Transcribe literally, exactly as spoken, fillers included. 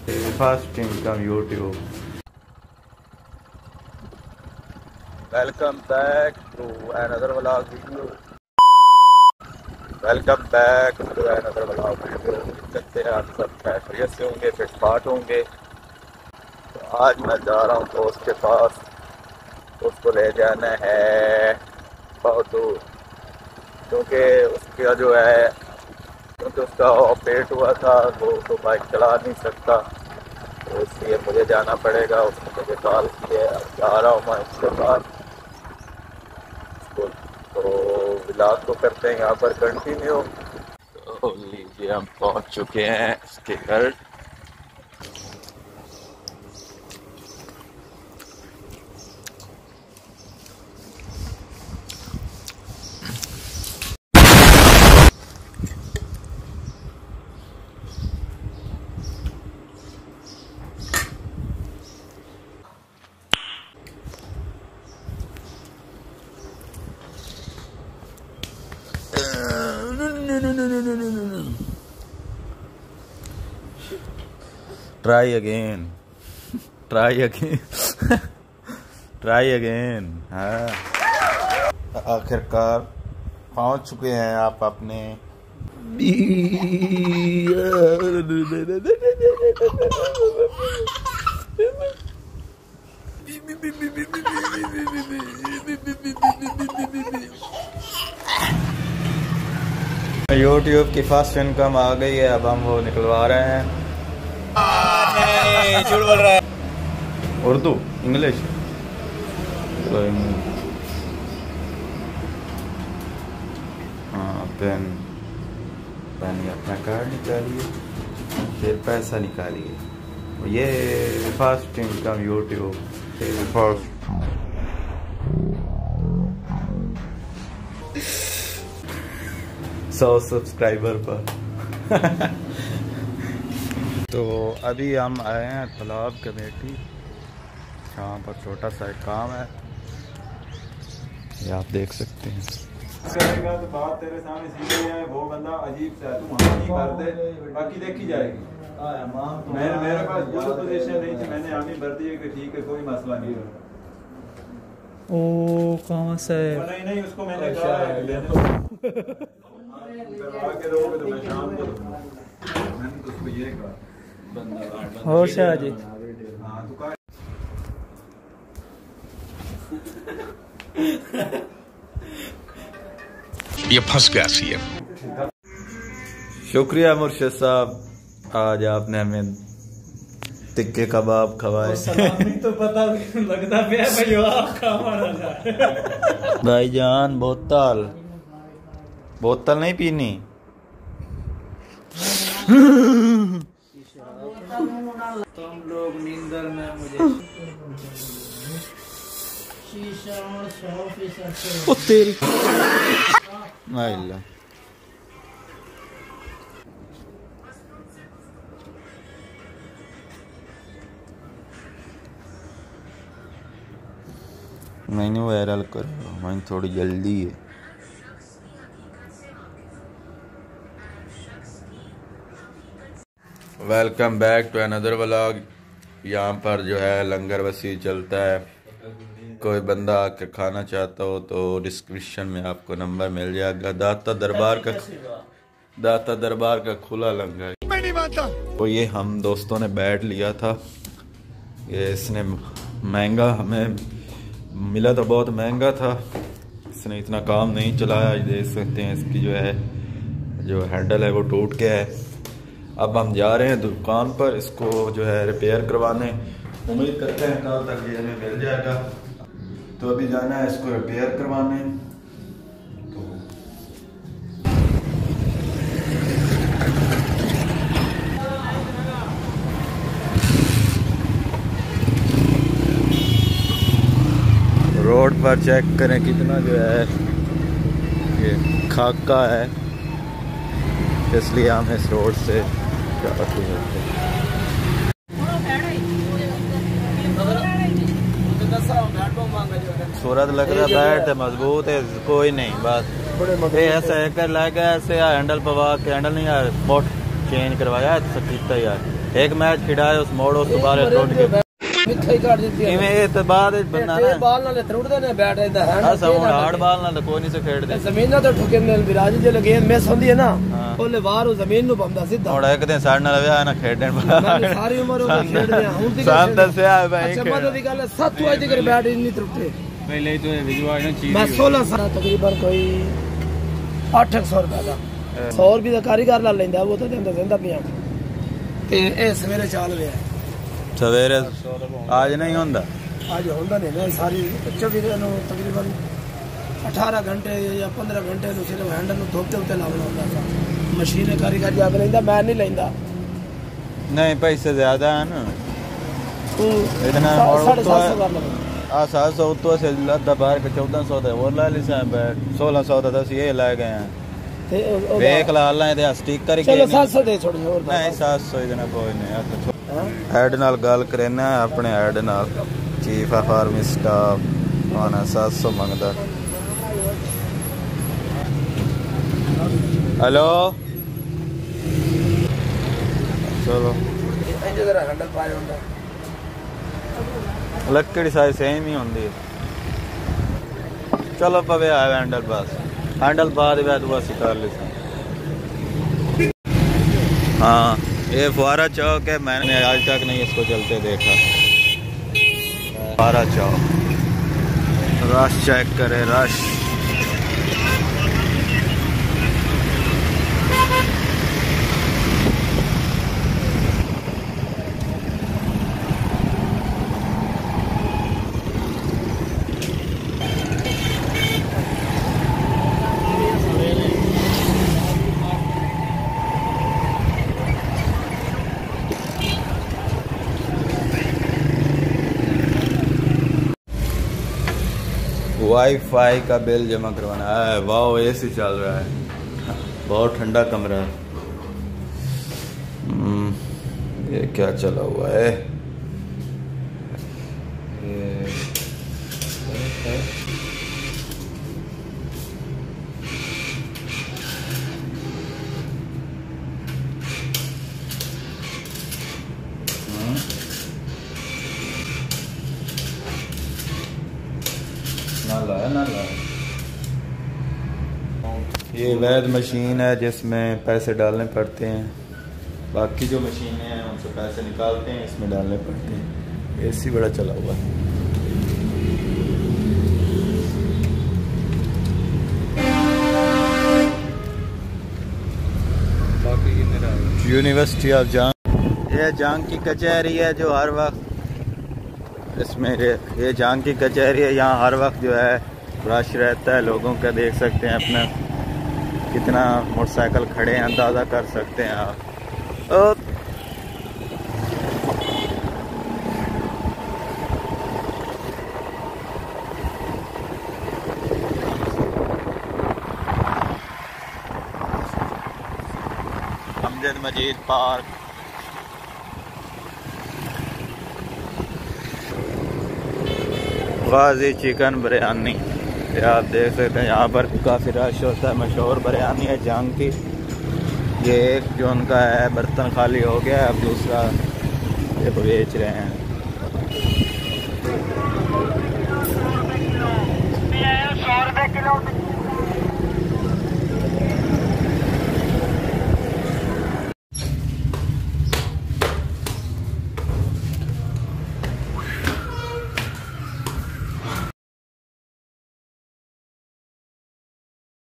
First income YouTube. Welcome back to another vlog video. Welcome back to another vlog video. चलते हैं आप सब खैरियत से होंगे, फिट फाट होंगे। तो आज मैं जा रहा हूँ दोस्त के पास, उसको ले जाना है बहुत दूर, क्योंकि उसका जो है क्योंकि उसका ऑपरेट हुआ था, वो तो बाइक चला नहीं सकता, तो इसलिए मुझे जाना पड़ेगा। उसने मुझे कॉल किया, जा रहा हूँ मैं उसके पास। तो व्लॉग को करते हैं यहाँ पर कंटिन्यू। तो लीजिए हम पहुँच चुके हैं उसके घर। Try again, try again, try again. हाँ, आखिरकार पहुंच चुके हैं आप अपने यूट्यूब की फर्स्ट इनकम आ गई है। अब हम वो निकलवा रहे हैं। नहीं, झूठ बोल रहा है। उर्दू, इंग्लिश, हाँ। पेन पेन अपना कार्ड निकालिए, फिर पैसा निकालिए। ये फर्स्ट इनकम यूट्यूब फर्स्ट। सौ सब्सक्राइबर पर। तो अभी हम आए हैं तालाब कमेटी, यहाँ पर छोटा सा एक काम है, ये आप देख सकते हैं। करेगा तो बात तेरे सामने सीधी है, वो बंदा अजीब सा है, तू हाँ नहीं कर दे, बाकी देखी जाएगी। मेरे मेरे पास वो पोजीशन नहीं थी, मैंने हामी भर दी कि ठीक है कोई मसला नहीं है। ओ कहाँ से? नहीं नहीं उसको मैंने कहा है करवा के दोगे तो मैं शाम को दूंगा। मैंने तो उसको ये कहा और शाह जी। हाँ तो कहा ये फंस गया सी है। शुक्रिया मुर्शिद साहब, आज आपने हमें टिक्के कबाब खवाए। तो पता लगता भाईजान बोतल बोतल नहीं पीनी। तुम लोग नींदर में मुझे ओ तेरी माइला। मैंने वायरल कर, मैंने थोड़ी जल्दी है। Welcome back to another vlog. यहाँ पर जो है लंगर वसी चलता है, कोई बंदा आके खाना चाहता हो तो डिस्क्रिप्शन में आपको नंबर मिल जाएगा। दाता दरबार का दाता दरबार का खुला लंगर। मैं नहीं मानता। तो ये हम दोस्तों ने बैठ लिया था, ये इसने महंगा हमें मिला तो बहुत महंगा था, इसने इतना काम नहीं चलाया। देख सकते हैं इसकी जो है जो हैंडल है वो टूट गया है। अब हम जा रहे हैं दुकान पर इसको जो है रिपेयर करवाने। उम्मीद करते हैं कल तक ये हमें मिल जाएगा। तो अभी जाना है इसको रिपेयर करवाने। तो रोड पर चेक करें कितना जो है ये खाका है, इसलिए हम इस रोड से जाते हैं। सूरत लग रहा बैठ मजबूत है, कोई नहीं बस ऐसा एक लगा ऐसे हैंडल पवा के हैंडल नहीं यार, बोट चेंज करवाया तो कीता यार। एक मैच खिडाए उस मोड़ उस बारे टूट के मिੱਠਾ ਹੀ ਕੱਢ ਦਿੱਤੀ ਕਿਵੇਂ ਇਹ ਤੇ ਬਾਅਦ ਵਿੱਚ ਬੰਦਾ ਨਾ ਬਾਲ ਨਾਲ ਤਰੁੱਟਦੇ ਨੇ ਬੈਟ ਇਹਦਾ ਹੈ ਆ ਸਭ ਹਾਰਡ ਬਾਲ ਨਾਲ ਕੋਈ ਨਹੀਂ ਸੇ ਖੇਡਦੇ ਜ਼ਮੀਨਾਂ ਤੇ ਠੁਕੇ ਨੇ ਵਿਰਾਜ ਜੇ ਲਗੇ ਮਿਸ ਹੁੰਦੀ ਹੈ ਨਾ ਉਹਲੇ ਵਾਰ ਉਹ ਜ਼ਮੀਨ ਨੂੰ ਬੰਦਾ ਸਿੱਧਾ ਹੁਣ ਇੱਕ ਦਿਨ ਸਾਡੇ ਨਾਲ ਵਿਆਹ ਨਾ ਖੇਡਣ ਸਾਰੀ ਉਮਰ ਉਹ ਖੇਡਦੇ ਆ ਹੁਣ ਦੀ ਸਾਨ ਦੱਸਿਆ ਭਾਈ ਅੱਛਾ ਮਦਦ ਦੀ ਗੱਲ ਸੱਤ ਵਜੇ ਤੱਕ ਬੈਟ ਇੰਨੀ ਤਰੁੱਟੇ पहले तो विजुआ ना चीज मैं सोलह साल तकरीबन कोई आठ सौ रुपए का सौ रुपये का कारीगर ला लेंदा वो तो देंदा देंदा पिया ते ए सवेरे चाल वे सवेरे आज नहीं होंदा आज होंदा नहीं ना सारी चौबीस नु तकरीबन अठारह घंटे या पंद्रह घंटे नु सिर्फ हैंडल नु धोते होते लावना होंदा था मशीन कारीगर जा लेंदा मैं नहीं लेंदा नहीं पैसे ज्यादा है ना तू इतना साढ़े सात सौ कर ले आ सात सौ तो से लद्दा बाहर के चौदह सौ दे और ला ली सा सोलह सौ दस ये ला गए हैं देख ला ला ते स्टिकर ही चलो सात सौ दे छोड़ी और नहीं सात सौ इतना कोई नहीं हेड नाल गल करना अपने हेड नाल चीफ ऑफ आर्मी स्टाफ आना सात सौ मंगदा हेलो चलो इंज जरा हैंडल पाए होंदा लकड़ी साइज सेम ही होंगी चलो पवे आया हैंडल बस हैंडल बाद में बस कर ली हाँ ये फुआरा चौक है मैंने आज तक नहीं इसको चलते देखा फुआरा चौक रश चेक करे रश वाईफाई का बिल जमा करवाना है वाह एसी चल रहा है बहुत ठंडा कमरा है ये क्या चला हुआ है ये ना लाया ये वैध मशीन है जिसमें पैसे डालने पड़ते हैं बाकी जो मशीनें हैं उनसे पैसे निकालते हैं इसमें डालने पड़ते हैं एसी बड़ा चला हुआ है यूनिवर्सिटी ऑफ जांग ये जांग की कचहरी है जो हर वक्त इसमें ये, ये जांग की कचहरी है यहाँ हर वक्त जो है रश रहता है लोगों का देख सकते हैं अपना कितना मोटरसाइकिल खड़े हैं अंदाज़ा कर सकते हैं आप अमजद मजीद पार्क गाजी चिकन बिरयानी आप देख सकते हैं यहाँ पर काफ़ी रश होता है मशहूर बिरयानी है जांग की ये एक जो उनका है बर्तन खाली हो गया अब दूसरा ये बेच रहे हैं सौ रुपये किलो